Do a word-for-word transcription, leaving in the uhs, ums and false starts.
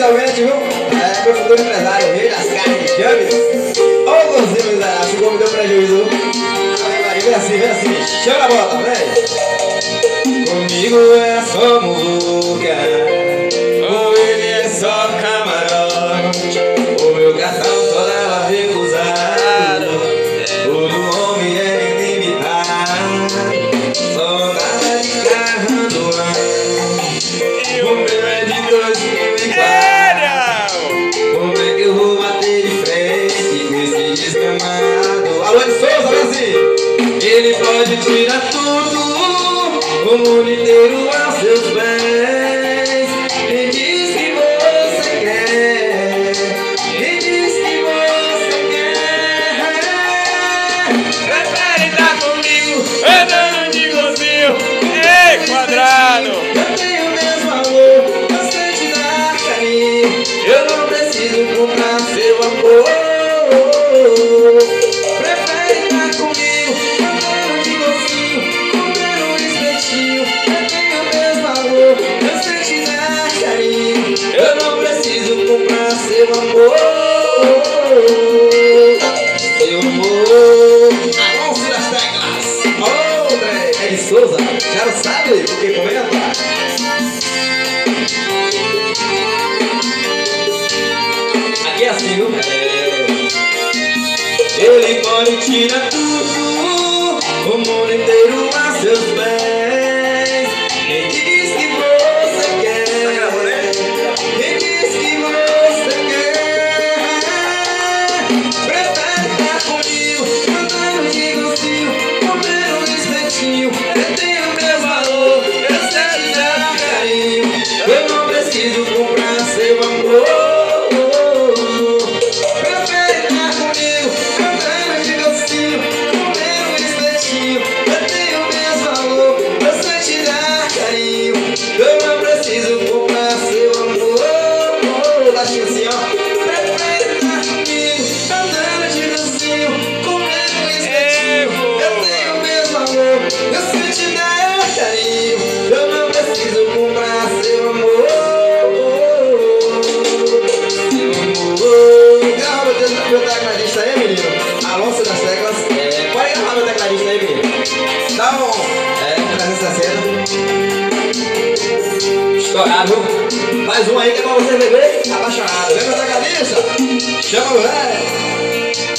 oficialmente, viu? É, meu futuro empresário, o rei das carnes de James. Ô, Gonzinho miserável, ficou me deu prejuízo. Vem assim, vem assim, chama a bola, vem. Comigo é só muvuca, ou ele é só camarote. O meu cartão só dava recusado, o do homem é ilimitado. Só nada de carro do ano, e o meu é de dois mil e quatro. Como é que eu vou bater de frente com esse desgramado? Alô de Souza, vem assim. Ele pode tirar tudo, o mundo inteiro aos seus pés. Me diz que você quer, me diz que você quer. Prefere estar comigo, andando de golzinho, ei, quadrado. Eu tenho o mesmo amor, eu sei te dar carinho. Eu não preciso comprar seu amor. Prefere estar comigo, andando de golzinho, comprando um espetinho. Eu tenho o mesmo amor, eu sei te dar carinho. Eu não preciso comprar seu amor. Seu amor. Alonso das teclas. Ô, André, é de Souza, já não sabe porque comenta. Aqui é assim, viu? É. Ele pode tirar tudo, o mundo inteiro a seus pés. Me diz que você quer, me diz que você quer. Prefere estar comigo, andando de golzinho, comendo um espetinho. Eu tenho o meu valor, eu sei te dar carinho. Eu não preciso comprar seu amor. Eu não preciso comprar seu amor. Baixinho assim, ó. Prefere estar comigo, andando de golzinho, comendo um espetinho. Eu tenho o mesmo amor, eu sei te dar carinho. Eu não preciso comprar seu amor. Seu amor. Grava meu, meu tecladista aí, menino. Alonso das teclas. É, pode gravar meu tecladista aí, menino. Dá um é, trezentos e sessenta. Estourado. Mais um aí que é pra você beber apaixonado. Lembra da cabeça? Chama o velho.